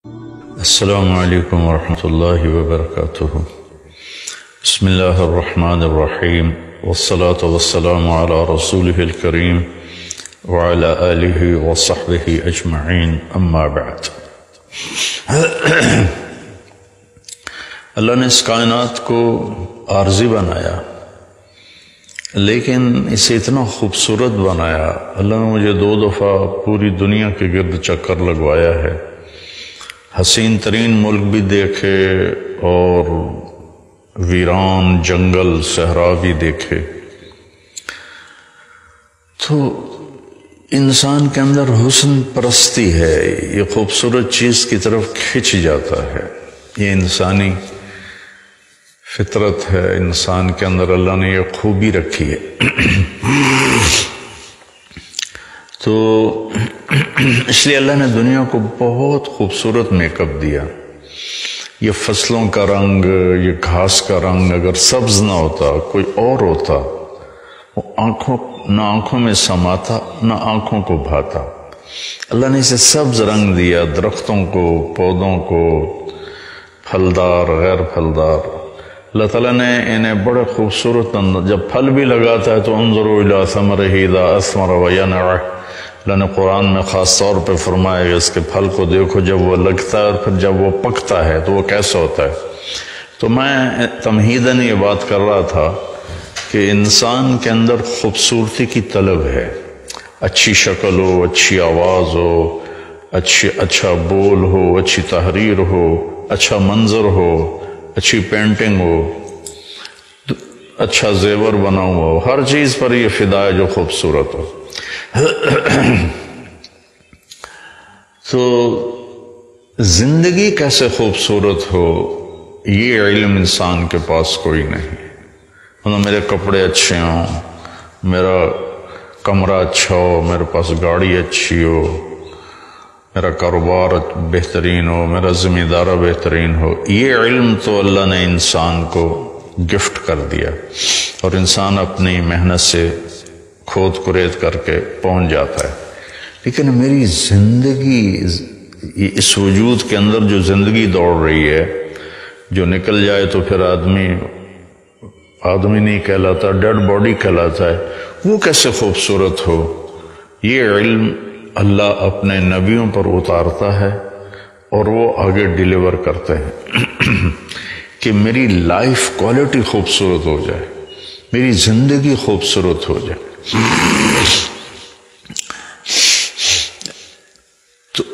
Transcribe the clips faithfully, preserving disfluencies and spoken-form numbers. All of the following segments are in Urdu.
السلام علیکم ورحمۃ اللہ وبرکاتہ۔ بسم اللہ الرحمن الرحیم، والصلاة والسلام علی رسولہ الکریم وعلی آلہ وصحبہ اجمعین، اما بعد۔ اللہ نے اس کائنات کو عارضی بنایا، لیکن اسے اتنا خوبصورت بنایا۔ اللہ نے مجھے دو دفعہ پوری دنیا کے گرد چکر لگوایا ہے، حسین ترین ملک بھی دیکھے اور ویران جنگل صحرا بھی دیکھے۔ تو انسان کے اندر حسن پرستی ہے، یہ خوبصورت چیز کی طرف کھنچ جاتا ہے، یہ انسانی فطرت ہے، انسان کے اندر اللہ نے یہ خوبی رکھی ہے۔ تو اس لیے اللہ نے دنیا کو بہت خوبصورت میک اپ دیا۔ یہ فصلوں کا رنگ، یہ گھاس کا رنگ اگر سبز نہ ہوتا، کوئی اور ہوتا، وہ آنکھوں نہ آنکھوں میں سماتا نہ آنکھوں کو بھاتا۔ اللہ نے اسے سبز رنگ دیا، درختوں کو، پودوں کو، پھلدار غیر پھلدار۔ اللہ تعالیٰ نے انہیں بڑے خوبصورت انداز، جب پھل بھی لگاتا ہے تو انظروا الی ثمرہ اذا اثمر وینع، اللہ نے قرآن میں خاص طور پہ فرمایا کہ اس کے پھل کو دیکھو جب وہ لگتا ہے، اور پھر جب وہ پکتا ہے تو وہ کیسا ہوتا ہے۔ تو میں تمہیداً یہ بات کر رہا تھا کہ انسان کے اندر خوبصورتی کی طلب ہے، اچھی شکل ہو، اچھی آواز ہو، اچھی اچھا بول ہو، اچھی تحریر ہو، اچھا منظر ہو، اچھی پینٹنگ ہو، اچھا زیور بنا ہوا ہو، ہر چیز پر یہ فدا ہے جو خوبصورت ہو۔ تو زندگی کیسے خوبصورت ہو، یہ علم انسان کے پاس کوئی نہیں۔ مطلب میرے کپڑے اچھے ہوں، میرا کمرہ اچھا ہو، میرے پاس گاڑی اچھی ہو، میرا کاروبار بہترین ہو، میرا ذمہ دارہ بہترین ہو، یہ علم تو اللہ نے انسان کو گفٹ کر دیا، اور انسان اپنی محنت سے کھود کرید کر کے پہنچ جاتا ہے۔ لیکن میری زندگی، اس وجود کے اندر جو زندگی دوڑ رہی ہے، جو نکل جائے تو پھر آدمی آدمی نہیں کہلاتا، ڈیڈ باڈی کہلاتا ہے، وہ کیسے خوبصورت ہو، یہ علم اللہ اپنے نبیوں پر اتارتا ہے اور وہ آگے ڈیلیور کرتے ہیں کہ میری لائف کوالٹی خوبصورت ہو جائے، میری زندگی خوبصورت ہو جائے۔ تو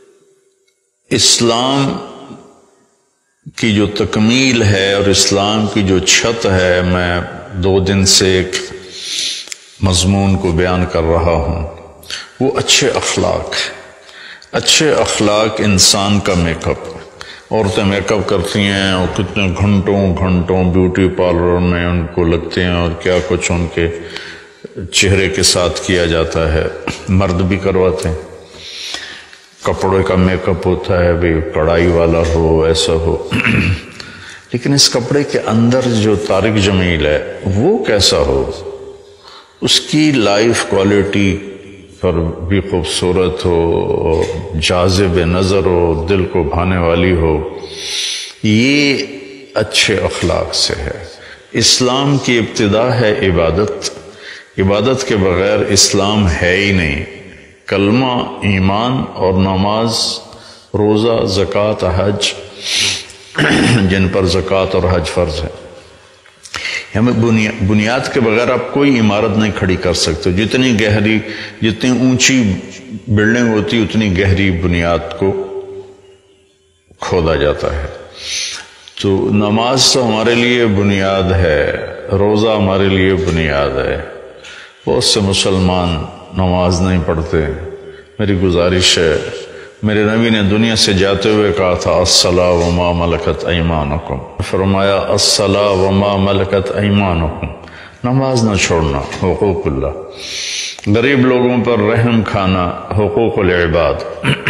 اسلام کی جو تکمیل ہے اور اسلام کی جو چھت ہے، میں دو دن سے ایک مضمون کو بیان کر رہا ہوں، وہ اچھے اخلاق۔ اچھے اخلاق انسان کا میک اپ۔ عورتیں میک اپ کرتی ہیں اور کتنے گھنٹوں گھنٹوں بیوٹی پارلر میں ان کو لگتے ہیں، اور کیا کچھ ان کے چہرے کے ساتھ کیا جاتا ہے۔ مرد بھی کرواتے ہیں، کپڑے کا میک اپ ہوتا ہے، بھی کڑھائی والا ہو، ایسا ہو۔ لیکن اس کپڑے کے اندر جو طارق جمیل ہے وہ کیسا ہو، اس کی لائف کوالٹی پر بھی خوبصورت ہو، جاذب نظر ہو، دل کو بھانے والی ہو، یہ اچھے اخلاق سے ہے۔ اسلام کی ابتدا ہے عبادت، عبادت کے بغیر اسلام ہے ہی نہیں۔ کلمہ، ایمان اور نماز، روزہ، زکوٰۃ، حج، جن پر زکوٰۃ اور حج فرض ہے۔ ہمیں بنیاد کے بغیر آپ کوئی عمارت نہیں کھڑی کر سکتے۔ جتنی گہری، جتنی اونچی بلڈنگ ہوتی اتنی گہری بنیاد کو کھودا جاتا ہے۔ تو نماز تو ہمارے لیے بنیاد ہے، روزہ ہمارے لیے بنیاد ہے۔ بہت سے مسلمان نماز نہیں پڑھتے۔ میری گزارش ہے، میرے نبی نے دنیا سے جاتے ہوئے کہا تھا الصلاۃ وما ملکت ایمانکم، فرمایا الصلاۃ وما ملکت ایمانکم، نماز نہ چھوڑنا، حقوق اللہ، غریب لوگوں پر رحم کھانا، حقوق العباد،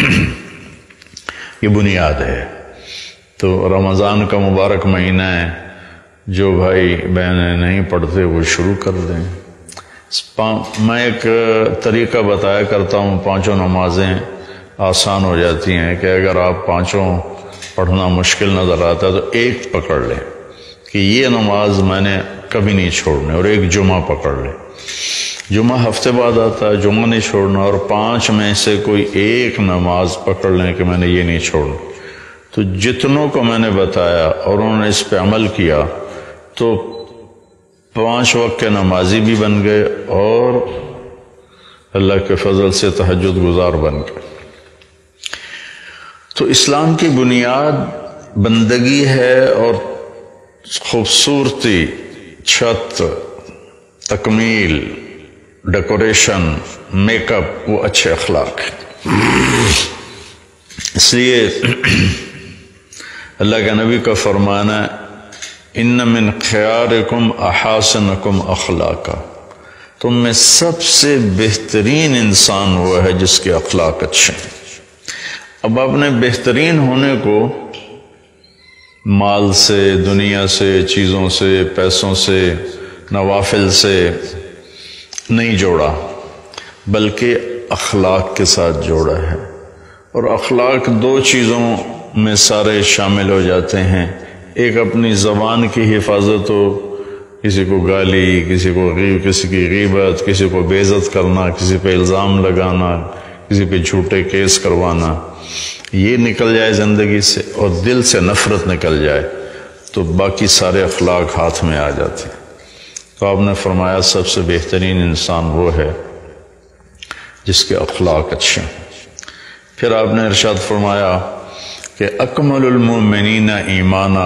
یہ بنیاد ہے۔ تو رمضان کا مبارک مہینہ ہے، جو بھائی بہنیں نہیں پڑھتے وہ شروع کر دیں۔ میں ایک طریقہ بتایا کرتا ہوں، پانچوں نمازیں آسان ہو جاتی ہیں کہ اگر آپ پانچوں پڑھنا مشکل نظر آتا ہے تو ایک پکڑ لیں کہ یہ نماز میں نے کبھی نہیں چھوڑنی، اور ایک جمعہ پکڑ لیں، جمعہ ہفتے بعد آتا ہے، جمعہ نہیں چھوڑنا، اور پانچ میں سے کوئی ایک نماز پکڑ لیں کہ میں نے یہ نہیں چھوڑنی۔ تو جتنوں کو میں نے بتایا اور انہوں نے اس پہ عمل کیا تو پانچ وقت کے نمازی بھی بن گئے اور اللہ کے فضل سے تہجد گزار بن گئے۔ تو اسلام کی بنیاد بندگی ہے، اور خوبصورتی، چھت، تکمیل، ڈیکوریشن، میک اپ، وہ اچھے اخلاق ہیں۔ اس لیے اللہ کے نبی کا فرمانا ان من خیارکم احاسنکم اخلاقا، تم میں سب سے بہترین انسان وہ ہے جس کے اخلاق اچھے ہیں۔ اب آپ نے بہترین ہونے کو مال سے، دنیا سے، چیزوں سے، پیسوں سے، نوافل سے نہیں جوڑا، بلکہ اخلاق کے ساتھ جوڑا ہے۔ اور اخلاق دو چیزوں میں سارے شامل ہو جاتے ہیں، ایک اپنی زبان کی حفاظت ہو، کسی کو گالی، کسی کو غیب کسی کی غیبت، کسی کو بے عزت کرنا، کسی پہ الزام لگانا، کسی پہ جھوٹے کیس کروانا، یہ نکل جائے زندگی سے اور دل سے نفرت نکل جائے تو باقی سارے اخلاق ہاتھ میں آ جاتے ہیں۔ تو آپ نے فرمایا سب سے بہترین انسان وہ ہے جس کے اخلاق اچھے ہیں۔ پھر آپ نے ارشاد فرمایا کہ اکمل المؤمنین ایمانا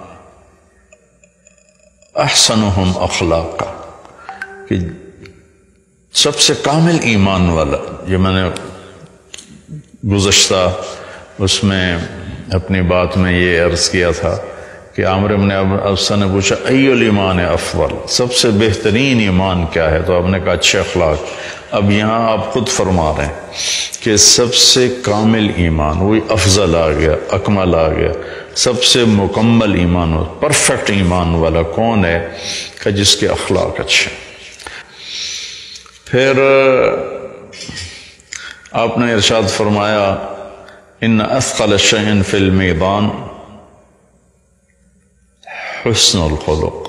احسنہم اخلاقا، کہ سب سے کامل ایمان والا، یہ میں نے گزشتہ اس میں اپنی بات میں یہ عرض کیا تھا کہ عامر بن ابسہ نے پوچھا ای الایمان افضل، سب سے بہترین ایمان کیا ہے؟ تو آپ نے کہا اچھے اخلاق۔ اب یہاں آپ خود فرما رہے ہیں کہ سب سے کامل ایمان، وہی افضل آ گیا، اکمل آ گیا، سب سے مکمل ایمان، پرفیکٹ ایمان والا کون ہے؟ کہ جس کے اخلاق اچھے۔ پھر آپ نے ارشاد فرمایا ان اثقل شیء فی المیزان حسن الخلق،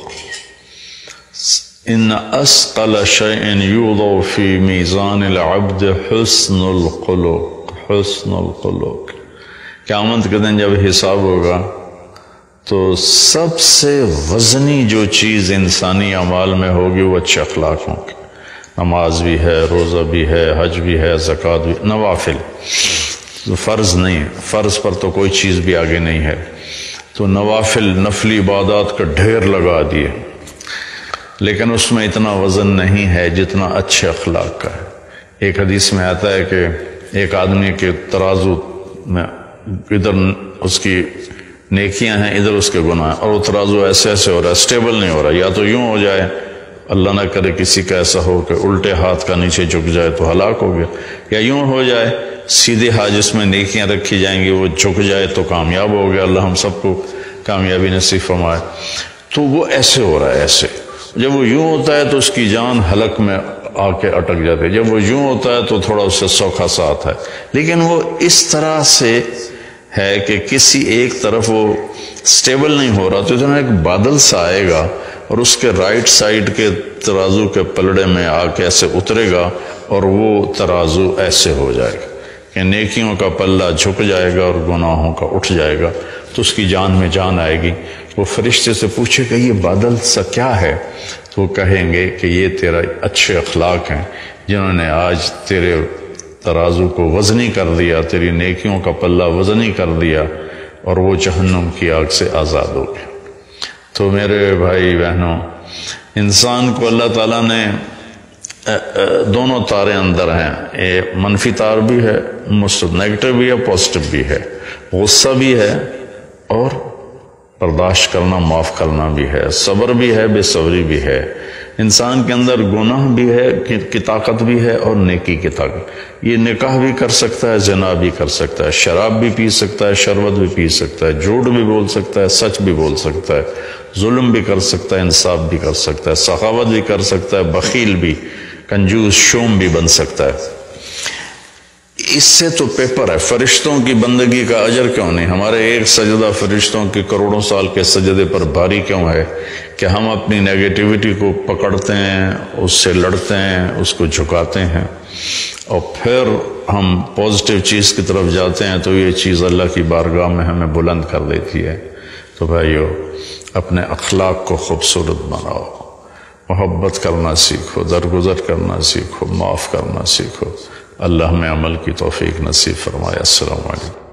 ان اثقل شیء یوضع فی میزان العبد حسن الخلق، حسن الخلق۔ قیامت کے دن جب حساب ہوگا تو سب سے وزنی جو چیز انسانی اعمال میں ہوگی وہ اچھے اخلاق ہوں گے۔ نماز بھی ہے، روزہ بھی ہے، حج بھی ہے، زکوٰۃ بھی، نوافل تو فرض نہیں، فرض پر تو کوئی چیز بھی آگے نہیں ہے، تو نوافل نفلی عبادات کا ڈھیر لگا دیے، لیکن اس میں اتنا وزن نہیں ہے جتنا اچھے اخلاق کا ہے۔ ایک حدیث میں آتا ہے کہ ایک آدمی کے ترازو میں ادھر اس کی نیکیاں ہیں، ادھر اس کے گناہ ہیں، اور وہ ترازو ایسے ایسے ہو رہا ہے، اسٹیبل نہیں ہو رہا، یا تو یوں ہو جائے، اللہ نہ کرے کسی کا ایسا ہو کہ الٹے ہاتھ کا نیچے جھک جائے تو ہلاک ہو گیا، یا یوں ہو جائے سیدھے ہاتھ جس میں نیکیاں رکھی جائیں گی وہ جھک جائے تو کامیاب ہو گیا، اللہ ہم سب کو کامیابی نصیب فرمائے۔ تو وہ ایسے ہو رہا ہے، ایسے جب وہ یوں ہوتا ہے تو اس کی جان حلق میں آ کے اٹک جاتی ہے، جب وہ یوں ہوتا ہے تو تھوڑا اس سے سوکھا سا آتا ہے، لیکن وہ اس طرح سے ہے کہ کسی ایک طرف وہ سٹیبل نہیں ہو رہا، تو اتنا ایک بادل سا آئے گا اور اس کے رائٹ سائڈ کے ترازو کے پلڑے میں آ کے ایسے اترے گا اور وہ ترازو ایسے ہو جائے گا کہ نیکیوں کا پلہ جھک جائے گا اور گناہوں کا اٹھ جائے گا، تو اس کی جان میں جان آئے گی۔ وہ فرشتے سے پوچھے کہ یہ بادل سا کیا ہے؟ تو وہ کہیں گے کہ یہ تیرا اچھے اخلاق ہیں جنہوں نے آج تیرے ترازو کو وزنی کر دیا، تیری نیکیوں کا پلہ وزنی کر دیا، اور وہ جہنم کی آگ سے آزاد ہو گئے۔ تو میرے بھائی بہنوں، انسان کو اللہ تعالیٰ نے دونوں تارے اندر ہیں، یہ منفی تار بھی ہے، مثبت نیگیٹو بھی ہے، پازیٹو بھی ہے، غصہ بھی ہے اور برداشت کرنا، معاف کرنا بھی ہے، صبر بھی ہے، بے صبری بھی ہے، انسان کے اندر گناہ بھی ہے کی طاقت بھی ہے اور نیکی کی طاقت۔ یہ نکاح بھی کر سکتا ہے، زنا بھی کر سکتا ہے، شراب بھی پی سکتا ہے، شربت بھی پی سکتا ہے، جھوٹ بھی بول سکتا ہے، سچ بھی بول سکتا ہے، ظلم بھی کر سکتا ہے، انصاف بھی کر سکتا ہے، سخاوت بھی کر سکتا ہے، بخیل بھی، کنجوس شوم بھی بن سکتا ہے۔ اس سے تو پیپر ہے، فرشتوں کی بندگی کا اجر کیوں نہیں؟ ہمارے ایک سجدہ فرشتوں کے کروڑوں سال کے سجدے پر بھاری کیوں ہے کہ ہم اپنی نیگیٹیوٹی کو پکڑتے ہیں، اس سے لڑتے ہیں، اس کو جھکاتے ہیں، اور پھر ہم پازیٹیو چیز کی طرف جاتے ہیں تو یہ چیز اللہ کی بارگاہ میں ہمیں بلند کر دیتی ہے۔ تو بھائیو، اپنے اخلاق کو خوبصورت بناؤ، محبت کرنا سیکھو، درگزر کرنا سیکھو، معاف کرنا سیکھو۔ اللہ ہمیں عمل کی توفیق نصیب فرمائے۔ السلام علیکم۔